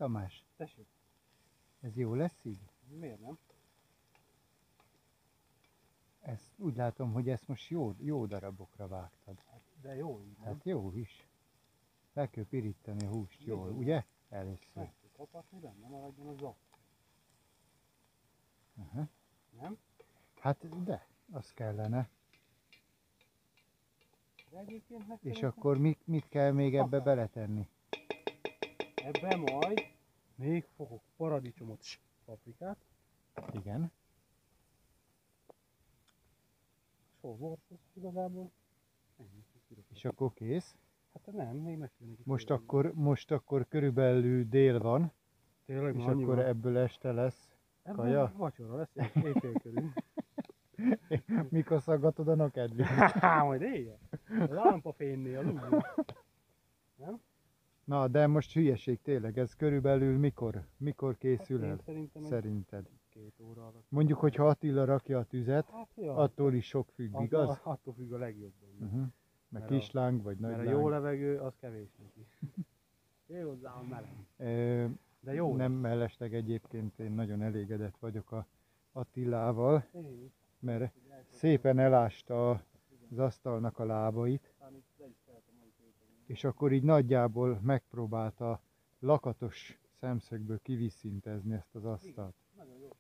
Tamás? Tessék. Ez jó lesz így? Miért nem? Ezt úgy látom, hogy ezt most jó darabokra vágtad. De jó így, nem? Hát jó is. Fel kell pirítani a húst jól, ugye? Először. Meg kell kapatni, benne maradjon a zak. Aha. Nem? Hát de, az kellene. De egyébként meg És szerintem akkor mit kell még ebbe Akár. beletenni? ebbe majd még fogok paradicsomot és paprikát, Igen. sóbort, igazából ennyi. És akkor kész. Hát nem, még meg kell neki Most akkor körülbelül dél van, tényleg és annyi akkor van. ebből este lesz kaja. Vacsora lesz, éjfél körül. Mikor szaggatod a nokedvét? Majd éjjel. Lámpafénynél aludjon. Nem? Na, de most hülyeség tényleg, ez körülbelül mikor készül el? Én szerintem egy Szerinted? 2 óra alatt. Mondjuk, hogyha Attila rakja a tüzet, Hát ja, attól is sok függ, igaz? attól függ a legjobban. Meg Mert kisláng vagy nagy Mert a jó levegő az kevés neki. Jó hozzá a meleg. De jó. Nem mellesleg egyébként én nagyon elégedett vagyok a Attilával, Én is. mert szépen elásta az asztalnak a lábait, és akkor így nagyjából megpróbálta lakatos szemszögből kivízszintezni ezt az asztalt. Nagyon jó.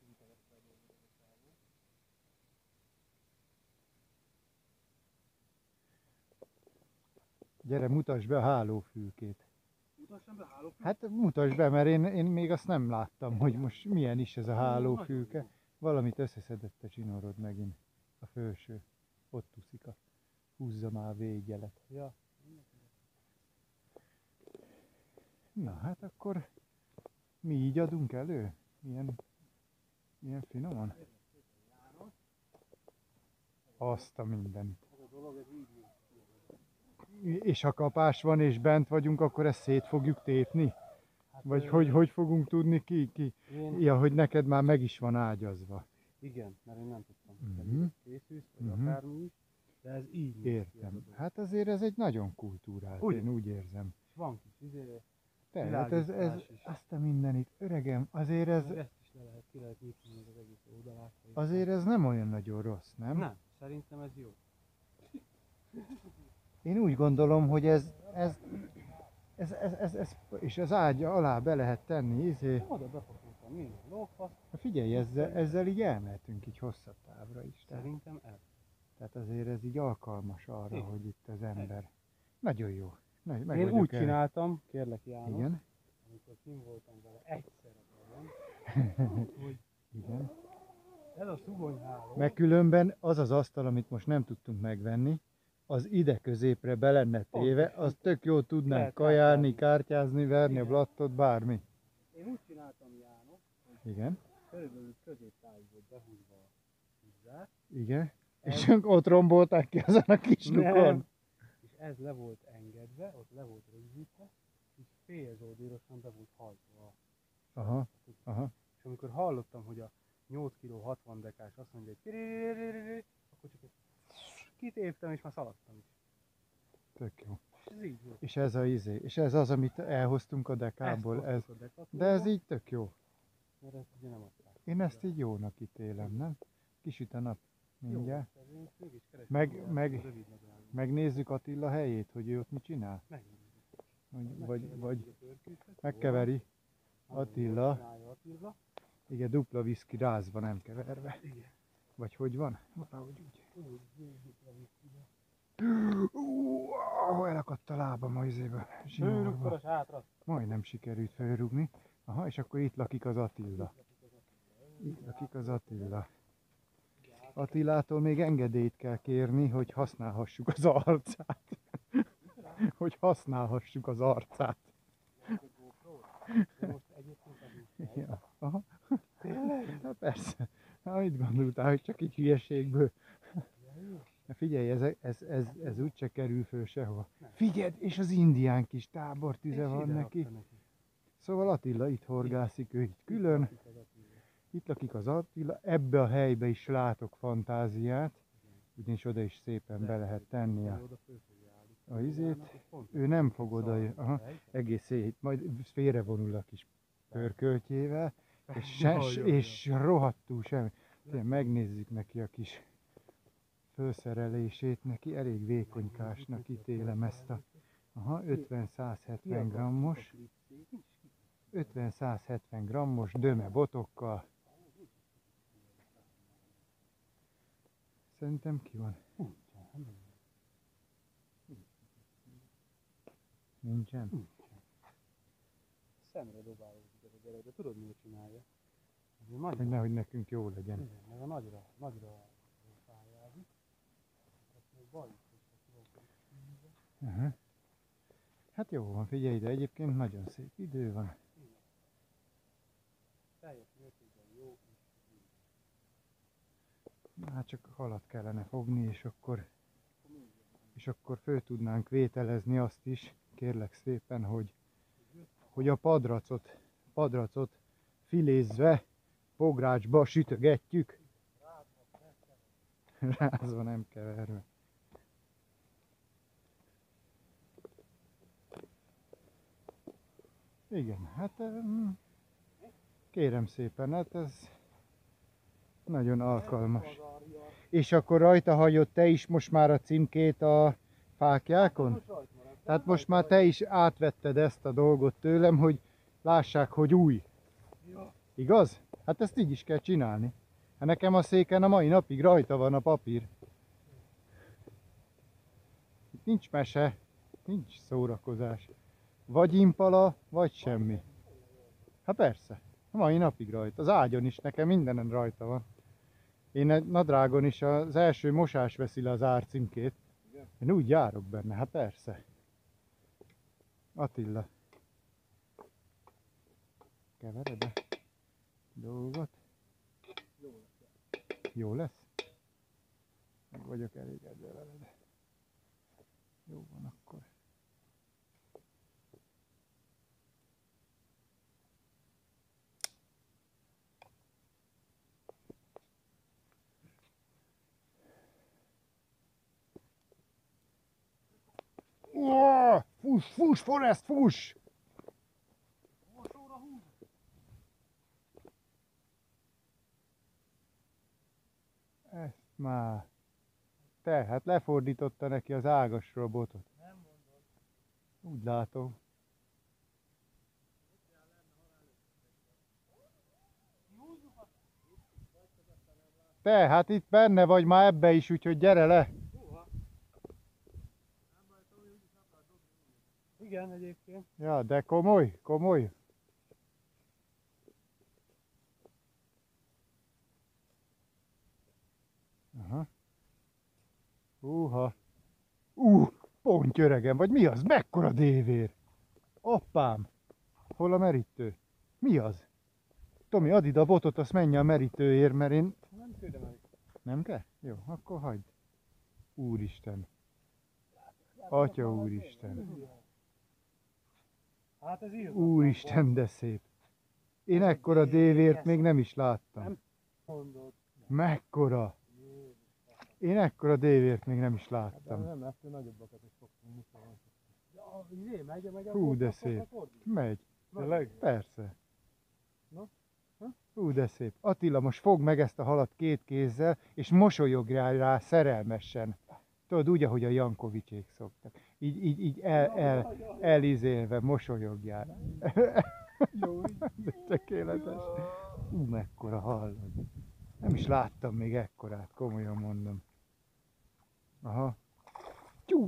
Gyere, mutasd be a hálófülkét. Mutassam be hálófülkét? Hát mutasd be, mert én még azt nem láttam, hogy most milyen is ez a hálófülke. Valamit összeszedett a csinorod megint, a felső. Ott úszik a húzza már a végjelet. Ja. Na hát akkor mi így adunk elő? Milyen finoman? Azt a mindenit. Ez a dolog, ez így néz ki. És ha kapás van és bent vagyunk, akkor ezt szét fogjuk tépni? Hát, Vagy hogy fogunk tudni Ja, hogy neked már meg is van ágyazva. Igen, mert én nem tudtam. Készülsz, vagy Mhm. akármi is. De ez így néz ki. Értem. Hát azért ez egy nagyon kultúrált, Ugye? én úgy érzem. És van kis izé, Tehát ez világítás is. azt a mindenit, öregem, azért ez, meg ezt is ki lehet nyitni még az egész oldalát. azért ez nem olyan nagyon rossz, nem? Nem, szerintem ez jó. Én úgy gondolom, hogy ez és az ágy alá be lehet tenni, Oda bepakoltam minden lófasz. figyelj, ezzel így elmehetünk így hosszabb távra is. Szerintem ez. Tehát azért ez így alkalmas arra, Igen. hogy itt az ember. Nagyon jó. Meg Én vagyok úgy csináltam, kérlek János, Igen, amikor kim voltam vele egyszer a bajban, hogy igen. ez a szugonyháló, Meg különben az az asztal, amit most nem tudtunk megvenni, az ide középre be lenne téve, az tök jó tudnánk Lehet kajálni, kártyázni, verni a Igen. blattot, bármi. én úgy csináltam János, hogy Igen, körülbelül középtáig volt behúzva a pizzát, igen. És ott rombolták ki azon a kis Nem. lukon. és ez le volt engedve, ott le volt rögzítve, és félzódírosan be volt hajtva. Aha, aha. És amikor hallottam, hogy a 8 kg 60 dekás azt mondja, hogy akkor csak kitéptem, és már szaladtam is. Tök jó. És ez így volt. És ez és ez az, amit elhoztunk a dekából, Ezt hoztuk a Decathlonba, de ez így tök jó. mert ezt ugye nem adták. Én ezt így jónak ítélem, nem? Kisüt a nap mindjárt. Jó, én mégis keresem Meg- magát, meg- a rövid nadrágot. Megnézzük Attila helyét, hogy ő ott mit csinál. Megnézzük. Vagy megkeveri Attila. Csinálja Attila. Igen, dupla viszki rázva, nem keverve. Igen. Vagy hogy van? Valahogy úgy. Úgy, dupla viszkibe. Elakadt a lábam a izébe. Főrúgtad a sátrat. Majdnem sikerült felrúgni. Aha, és akkor itt lakik az Attila. Itt lakik az Attila. Attilától még engedélyt kell kérni, hogy használhassuk az arcát. Hogy használhassuk az arcát. De most egyébként ez is. Ja. Aha. Na persze. Na, mit gondoltál, hogy csak így hülyeségből? Na figyelj, ez úgyse kerül föl sehova. Figyeld, és az indián kis tábortüze van neki. Szóval Attila itt horgászik, ő itt külön. Itt lakik az Attila, ebbe a helybe is látok fantáziát, ugyanis oda is szépen be lehet tenni a izét. Ő nem fog oda, aha, egész szét, majd félrevonul a kis pörköltjével, Jaj. és rohadtul semmi. Tényleg megnézzük neki a kis felszerelését, neki elég vékonykásnak ítélem ezt a 50-170 grammos, 50-170 grammos döme botokkal. Szerintem ki van? Nincsen? Szemre dobálódik ez a gyerek, de tudod miért csinálja? Hogy nehogy nekünk jó legyen. Igen, meg a nagyra pályázik. Még baj is, Hát jó van, figyelj ide, egyébként nagyon szép idő van. teljes mértékben jó. Hát csak halat kellene fogni, és akkor föl tudnánk vételezni azt is, kérlek szépen, hogy a padracot filézve, pográcsba sütögetjük. Rázva, nem keverve. Igen, hát kérem szépen, hát ez nagyon alkalmas. És akkor rajta hagyod te is most már a címkét a fáklyákon? Tehát most már te is átvetted ezt a dolgot tőlem, hogy lássák, hogy új. Igaz? Hát ezt így is kell csinálni. Hát nekem a széken a mai napig rajta van a papír. Itt nincs mese, nincs szórakozás. Vagy impala, vagy semmi. Hát persze, a mai napig rajta. Az ágyon is nekem mindenen rajta van. Én egy nadrágon is az első mosás veszi le az árcímkét. Én úgy járok benne, hát persze. Attila. Kevered a dolgot? Jó lesz? Meg vagyok elégedve veled. Jó van akkor. Fuss, fuss, Forrest, fuss! Ezt már. Te, hát lefordította neki az ágasról a botot. Nem mondod. Úgy látom. Te, hát itt benne vagy már ebbe is, úgyhogy gyere le. Igen, egyébként. Ja, de komoly, komoly. Aha. Pontyöregem, vagy mi az? Mekkora dévér? Appám! Hol a merítő? Mi az? Tomi, add ide a botot, azt menj a merítőért, mert én... Nem küldem el. Nem kell? Jó, akkor hagyd. Úristen. Atya úristen. Hát ez írva. Úristen, de szép. Én ekkora dévért még nem is láttam. Nem mondod. Mekkora? Én ekkora dévért még nem is láttam. Nem, ettől nagyobbakat is fogtunk. Megy a Hú, de szép. Megy. Tényleg? Persze. Na? Hú, de szép. Attila, most fogd meg ezt a halat két kézzel, és mosolyogjál rá szerelmesen. Tudod, úgy, ahogy a Jankovicsék szoktak. Így elizélve mosolyogjál rá. Jó. Ez tökéletes. Mekkora hallod. Nem is láttam még ekkorát, komolyan mondom. Aha. Tyú!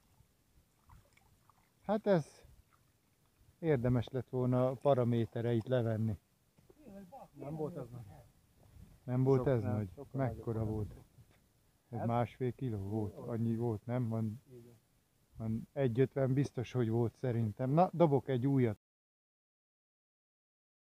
Hát ez érdemes lett volna a paramétereit levenni. Nem volt ez nagy. Nem volt Sok ez nem, nagy? sokkal Mekkora nagyobb. volt? Ez Hát? 1,5 kiló volt? Annyi volt, nem? Van 1,50 biztos, hogy volt szerintem. Na, dobok egy újat.